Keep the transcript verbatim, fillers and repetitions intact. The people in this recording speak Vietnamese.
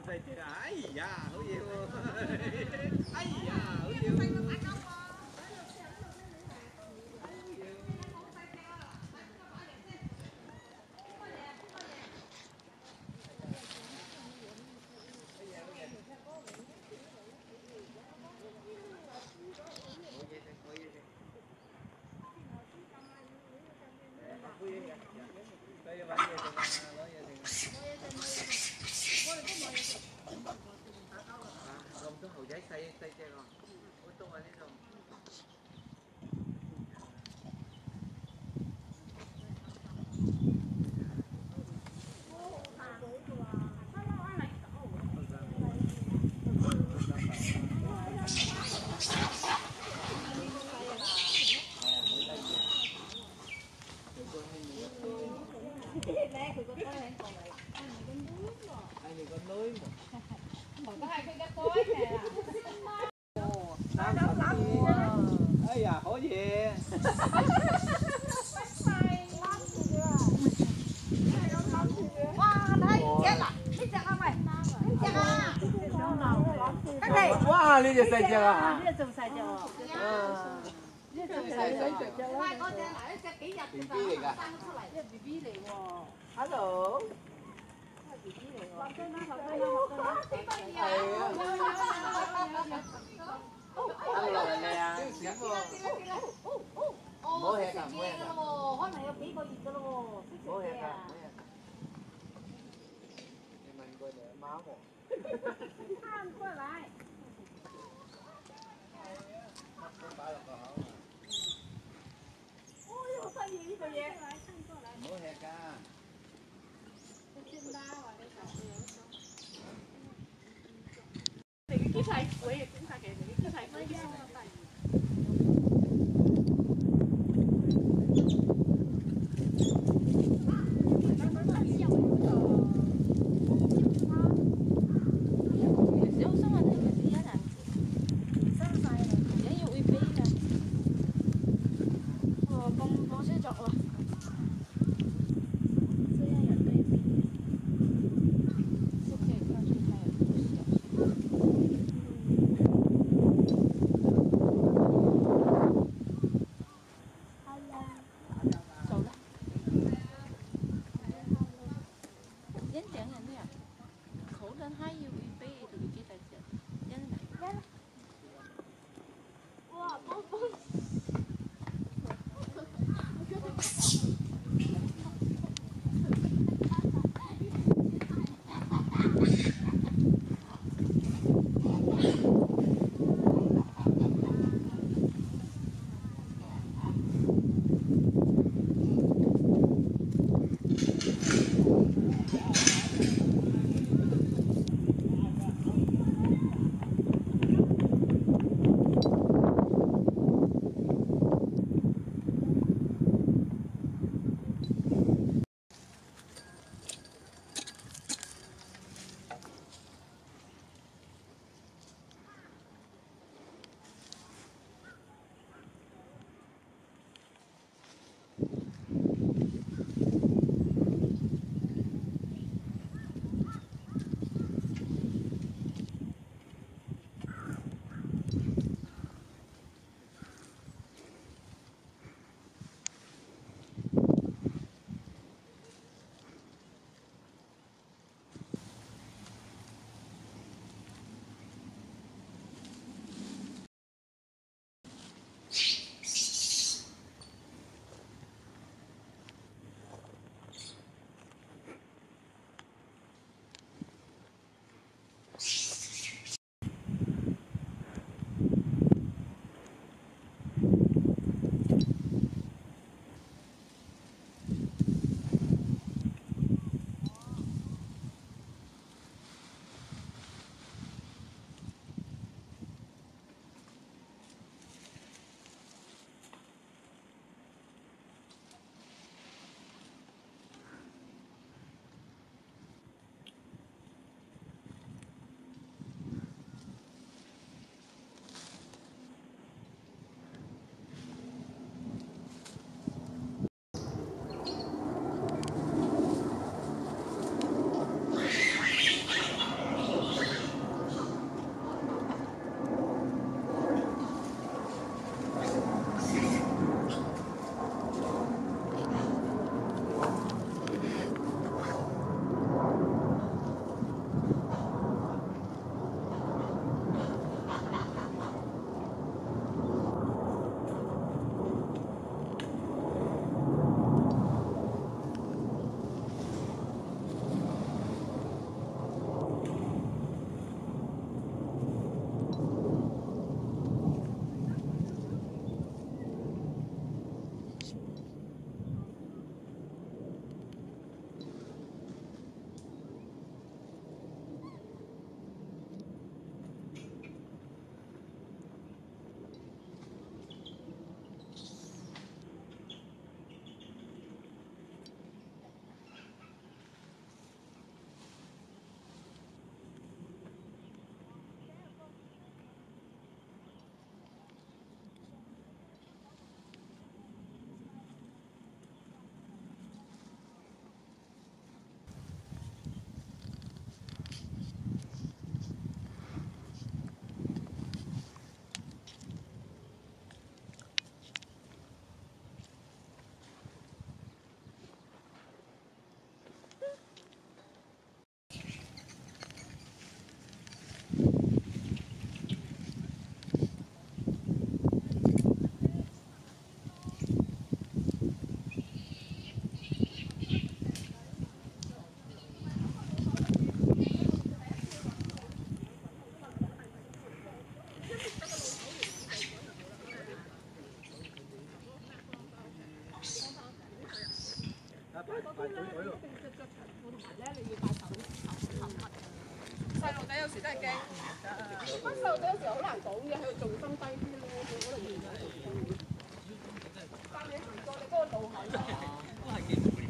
Đây chưa? Ấy da, hữu diệu. Ấy da, hữu diệu. Gom xuống hồ giấy xây xây chơi rồi. Ôi tôi mà đi rồi. Anh thì con núi mà. Có hai cái cối nè. Nam lắm. Ấy à, hổ gì? Wow, đây, chết à. Biết chưa không mày? Biết chưa? Cái này. Wow, đi chơi chưa à? Đi chơi sai chưa? Đi chơi sai chưa? Mai có chơi lại cái kỹ vật Bì bì này cả. Bì bì này喎. Hello. Ăn rồi nè. Bố hẹn à, bố hẹn à. Hôm nay kỹ có gì đâu. Bố hẹn à. Mình coi để máu một. Ăn qua lại. Ôi, sao gì vậy vậy? Bố hẹn à. Thì cái thầy quỷ cũng phải cái cái thầy mới ra tay. 啲咧，你一定要着長褲，同埋咧你要戴手手襪。細路仔有時真係驚。乜細路仔有時好難講嘅，喺度重心低啲咧，佢可能會但你行過你嗰個路口。 都係幾無聊。